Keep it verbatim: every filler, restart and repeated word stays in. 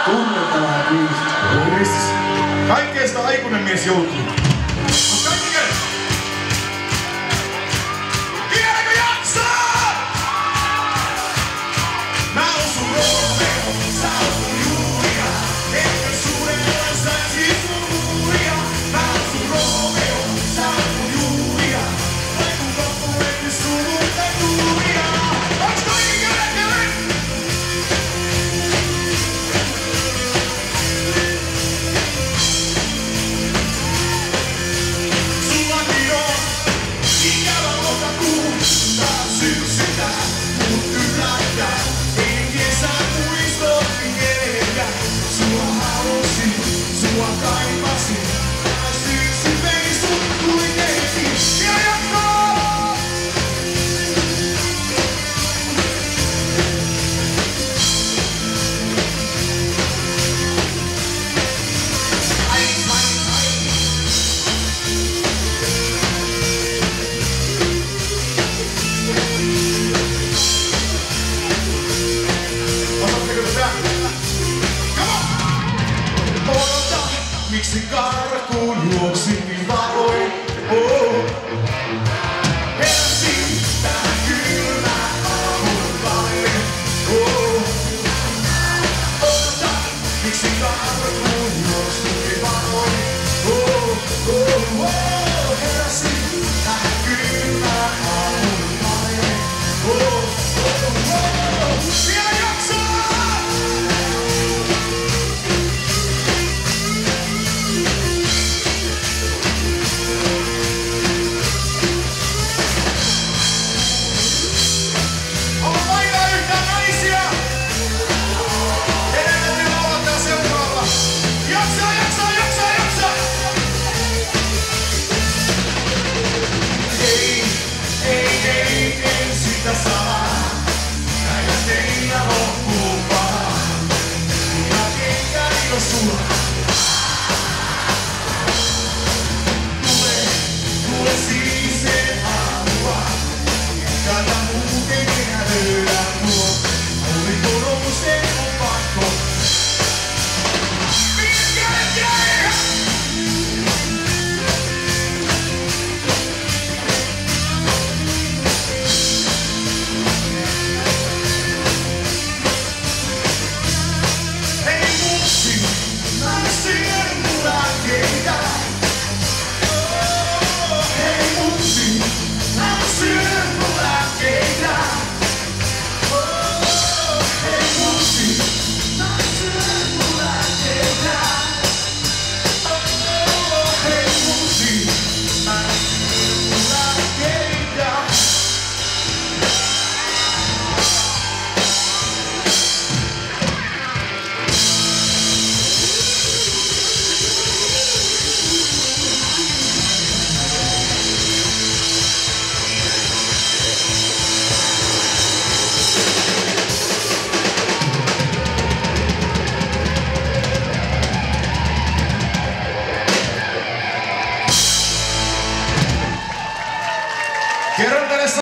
Tunnettavaa biisi. Kristus. Kaikkeen sitä aikuinen mies joutuu. On kaikki kädet. Vieläkö jaksaa? Mä oon sun Romeo, sä oot mun Julia. Ehkä suurella saisi sun huulia. Mä oon sun Romeo, sä oot mun Julia. Vai kun loppu ennen surutta tuulia. Onks kaikki kädet kädet? Miksi karkuun juoksin niin varoin? Oh. Heräsin tähän kylmään aamuun. Oh. Odota, miksi karkuun